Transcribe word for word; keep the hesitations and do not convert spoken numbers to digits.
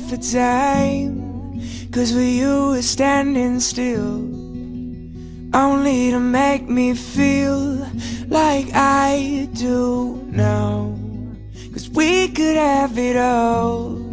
for time, 'cause with you we're standing still, only to make me feel like I do now. 'Cause we could have it all,